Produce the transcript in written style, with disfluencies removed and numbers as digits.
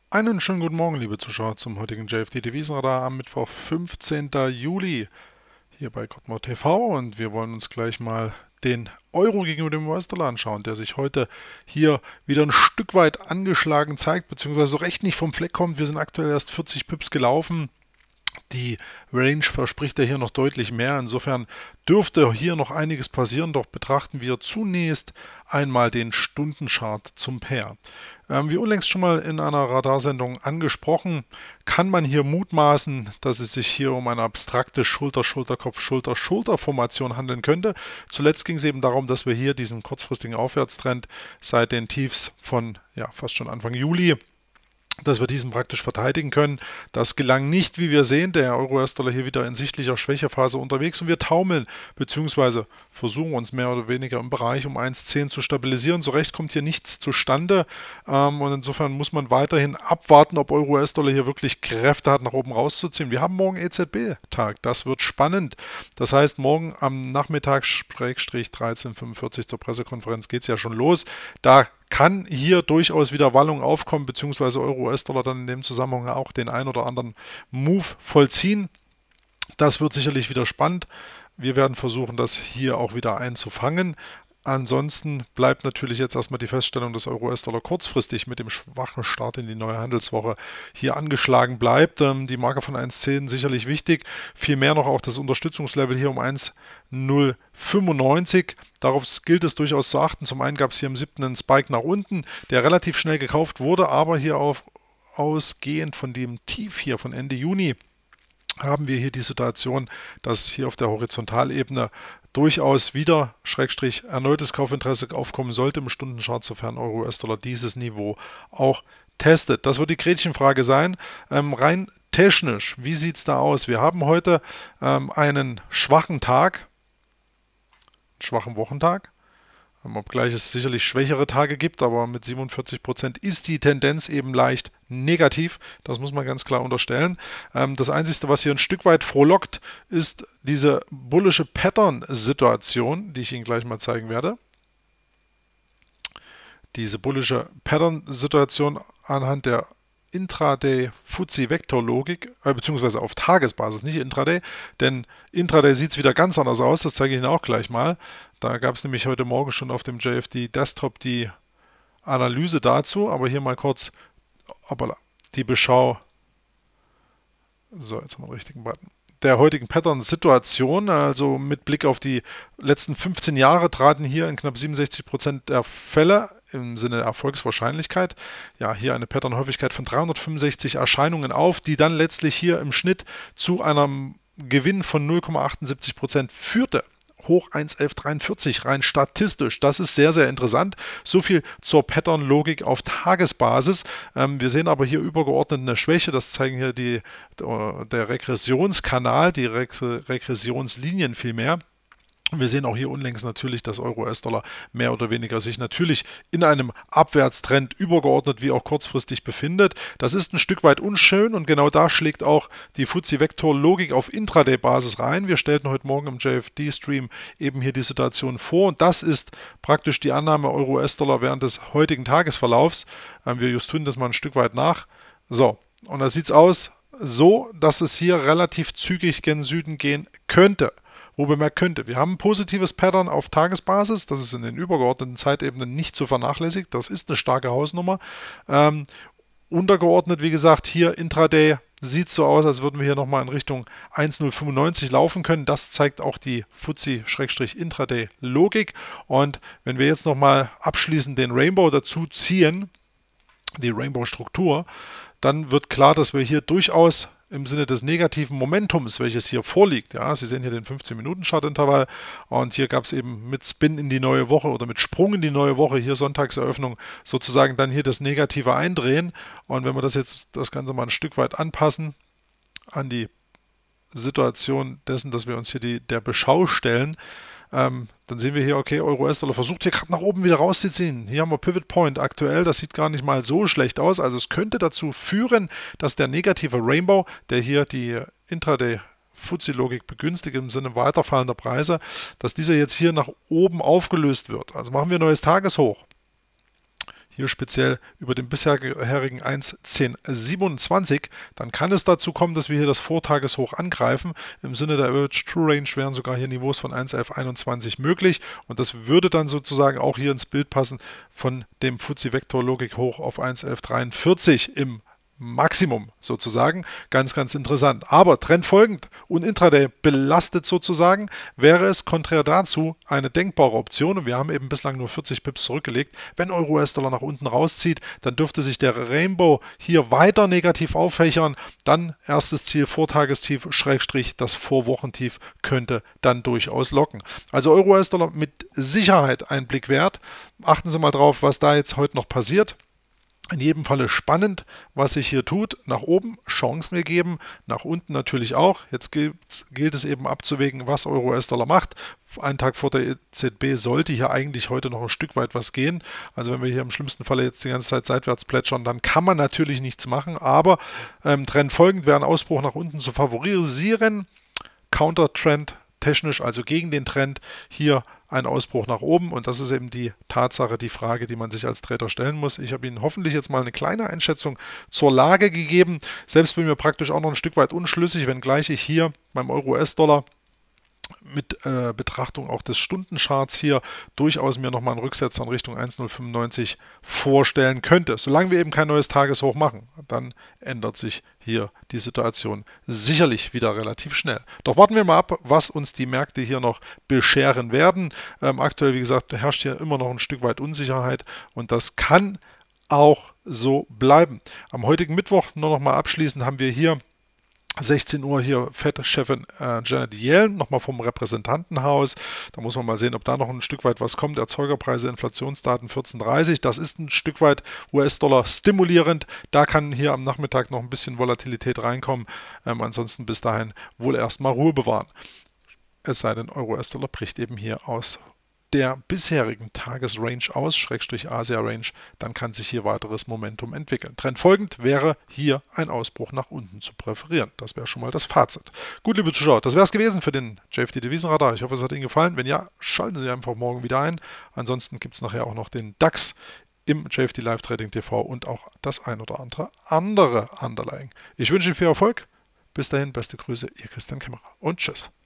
Einen schönen guten Morgen, liebe Zuschauer, zum heutigen JFD-Devisenradar am Mittwoch, 15. Juli, hier bei Kotmo TV. Und wir wollen uns gleich mal den Euro gegenüber dem US-Dollar anschauen, der sich heute hier wieder ein Stück weit angeschlagen zeigt, beziehungsweise so recht nicht vom Fleck kommt. Wir sind aktuell erst 40 Pips gelaufen. Die Range verspricht ja hier noch deutlich mehr. Insofern dürfte hier noch einiges passieren, doch betrachten wir zunächst einmal den Stundenchart zum Pair. Wie unlängst schon mal in einer Radarsendung angesprochen, kann man hier mutmaßen, dass es sich hier um eine abstrakte Schulter-Schulter-Kopf-Schulter-Schulter-Formation handeln könnte. Zuletzt ging es eben darum, dass wir hier diesen kurzfristigen Aufwärtstrend seit den Tiefs von fast schon Anfang Juli, dass wir diesen praktisch verteidigen können. Das gelang nicht, wie wir sehen. Der Euro-US-Dollar hier wieder in sichtlicher Schwächephase unterwegs und wir taumeln bzw. versuchen uns mehr oder weniger im Bereich um 1,10 zu stabilisieren. So recht kommt hier nichts zustande und insofern muss man weiterhin abwarten, ob Euro-US-Dollar hier wirklich Kräfte hat, nach oben rauszuziehen. Wir haben morgen EZB-Tag, das wird spannend. Das heißt, morgen am Nachmittag, 13:45 zur Pressekonferenz, geht es ja schon los. Da kann hier durchaus wieder Wallung aufkommen, beziehungsweise Euro-US-Dollar dann in dem Zusammenhang auch den ein oder anderen Move vollziehen. Das wird sicherlich wieder spannend. Wir werden versuchen, das hier auch wieder einzufangen. Ansonsten bleibt natürlich jetzt erstmal die Feststellung, dass Euro-US-Dollar kurzfristig mit dem schwachen Start in die neue Handelswoche hier angeschlagen bleibt. Die Marke von 1,10 sicherlich wichtig. Vielmehr noch auch das Unterstützungslevel hier um 1,095. Darauf gilt es durchaus zu achten. Zum einen gab es hier im 7. einen Spike nach unten, der relativ schnell gekauft wurde, aber hier ausgehend von dem Tief hier von Ende Juni haben wir hier die Situation, dass hier auf der Horizontalebene durchaus wieder erneutes Kaufinteresse aufkommen sollte im Stundenchart, sofern Euro-US-Dollar dieses Niveau auch testet. Das wird die Gretchenfrage sein. Rein technisch, wie sieht es da aus? Wir haben heute einen schwachen Tag, einen schwachen Wochentag. Obgleich es sicherlich schwächere Tage gibt, aber mit 47% ist die Tendenz eben leicht negativ. Das muss man ganz klar unterstellen. Das Einzige, was hier ein Stück weit frohlockt, ist diese bullische Pattern-Situation, die ich Ihnen gleich mal zeigen werde. Diese bullische Pattern-Situation anhand der Intraday-FTSE-Vektor-Logik, beziehungsweise auf Tagesbasis, nicht Intraday, denn Intraday sieht es wieder ganz anders aus, das zeige ich Ihnen auch gleich mal. Da gab es nämlich heute Morgen schon auf dem JFD Desktop die Analyse dazu, aber hier mal kurz die Beschau. So, jetzt haben wir den richtigen Button. Der heutigen Pattern-Situation, also mit Blick auf die letzten 15 Jahre, traten hier in knapp 67% der Fälle im Sinne der Erfolgswahrscheinlichkeit, hier eine Pattern-Häufigkeit von 365 Erscheinungen auf, die dann letztlich hier im Schnitt zu einem Gewinn von 0,78% führte. Hoch 1,1143 rein statistisch. Das ist sehr, sehr interessant. So viel zur Pattern-Logik auf Tagesbasis. Wir sehen aber hier übergeordnet eine Schwäche. Das zeigen hier der Regressionskanal, die Regressionslinien vielmehr. Wir sehen auch hier unlängst natürlich, dass Euro-US-Dollar mehr oder weniger sich natürlich in einem Abwärtstrend übergeordnet wie auch kurzfristig befindet. Das ist ein Stück weit unschön und genau da schlägt auch die FTSE-Vektor-Logik auf Intraday-Basis rein. Wir stellten heute Morgen im JFD-Stream eben hier die Situation vor und das ist praktisch die Annahme Euro-US-Dollar während des heutigen Tagesverlaufs. Wir justieren das mal ein Stück weit nach. So, und da sieht es aus so, dass es hier relativ zügig gen Süden gehen könnte. Wo bemerkt könnte, wir haben ein positives Pattern auf Tagesbasis, das ist in den übergeordneten Zeitebenen nicht zu vernachlässigen, das ist eine starke Hausnummer. Untergeordnet, wie gesagt, hier Intraday sieht so aus, als würden wir hier nochmal in Richtung 1,095 laufen können. Das zeigt auch die FTSE-Intraday-Logik. Und wenn wir jetzt nochmal abschließend den Rainbow dazu ziehen, die Rainbow-Struktur, dann wird klar, dass wir hier durchaus im Sinne des negativen Momentums, welches hier vorliegt, Sie sehen hier den 15-Minuten-Chartintervall und hier gab es eben mit Spin in die neue Woche oder mit Sprung in die neue Woche, hier Sonntagseröffnung, sozusagen dann hier das negative Eindrehen. Und wenn wir das Ganze mal ein Stück weit anpassen an die Situation dessen, dass wir uns hier der Beschau stellen, dann sehen wir hier, okay, Euro-US-Dollar versucht hier gerade nach oben wieder rauszuziehen. Hier haben wir Pivot Point aktuell, das sieht gar nicht mal so schlecht aus. Also es könnte dazu führen, dass der negative Rainbow, der hier die Intraday-FTSE-Logik begünstigt im Sinne weiterfallender Preise, dass dieser jetzt hier nach oben aufgelöst wird. Also machen wir ein neues Tageshoch. hier speziell über den bisherigen 1,1027, dann kann es dazu kommen, dass wir hier das Vortageshoch angreifen. Im Sinne der Average True Range wären sogar hier Niveaus von 1,1121 möglich und das würde dann sozusagen auch hier ins Bild passen von dem FTSE Vector Logik hoch auf 1,1143 im Maximum sozusagen. Ganz, ganz interessant. Aber trendfolgend und Intraday belastet sozusagen, wäre es konträr dazu eine denkbare Option. Und wir haben eben bislang nur 40 Pips zurückgelegt. Wenn Euro-US-Dollar nach unten rauszieht, dann dürfte sich der Rainbow hier weiter negativ auffächern. Dann erstes Ziel Vortagestief, Schrägstrich, das Vorwochentief könnte dann durchaus locken. Also Euro-US-Dollar mit Sicherheit ein Blick wert. Achten Sie mal drauf, was da jetzt heute noch passiert. In jedem Falle spannend, was sich hier tut. Nach oben Chancen wir geben, nach unten natürlich auch. Jetzt gilt es eben abzuwägen, was Euro-US-Dollar macht. Einen Tag vor der EZB sollte hier eigentlich heute noch ein Stück weit was gehen. Also wenn wir hier im schlimmsten Falle jetzt die ganze Zeit seitwärts plätschern, dann kann man natürlich nichts machen. Aber Trend folgend wäre ein Ausbruch nach unten zu favorisieren. Countertrend technisch, also gegen den Trend, hier ein Ausbruch nach oben und das ist eben die Tatsache, die Frage, die man sich als Trader stellen muss. Ich habe Ihnen hoffentlich jetzt mal eine kleine Einschätzung zur Lage gegeben. Selbst bin mir praktisch auch noch ein Stück weit unschlüssig, wenngleich ich hier beim Euro-US-Dollar mit Betrachtung auch des Stundencharts hier durchaus mir nochmal einen Rücksetzer in Richtung 1,095 vorstellen könnte. Solange wir eben kein neues Tageshoch machen, dann ändert sich hier die Situation sicherlich wieder relativ schnell. Doch warten wir mal ab, was uns die Märkte hier noch bescheren werden. Aktuell, wie gesagt, herrscht hier immer noch ein Stück weit Unsicherheit und das kann auch so bleiben. Am heutigen Mittwoch, nur noch mal abschließend, haben wir hier 16 Uhr hier Fed-Chefin Janet Yellen, nochmal vom Repräsentantenhaus. Da muss man mal sehen, ob da noch ein Stück weit was kommt. Erzeugerpreise, Inflationsdaten 14,30. Das ist ein Stück weit US-Dollar stimulierend. Da kann hier am Nachmittag noch ein bisschen Volatilität reinkommen. Ansonsten bis dahin wohl erstmal Ruhe bewahren. Es sei denn, Euro-US-Dollar bricht eben hier aus der bisherigen Tagesrange aus, Schrägstrich Asia-Range, dann kann sich hier weiteres Momentum entwickeln. Trendfolgend wäre hier ein Ausbruch nach unten zu präferieren. Das wäre schon mal das Fazit. Gut, liebe Zuschauer, das wäre es gewesen für den JFD Devisenradar. Ich hoffe, es hat Ihnen gefallen. Wenn ja, schalten Sie einfach morgen wieder ein. Ansonsten gibt es nachher auch noch den DAX im JFD Live Trading TV und auch das ein oder andere Underlying. Ich wünsche Ihnen viel Erfolg. Bis dahin, beste Grüße, Ihr Christian Kämmerer und tschüss.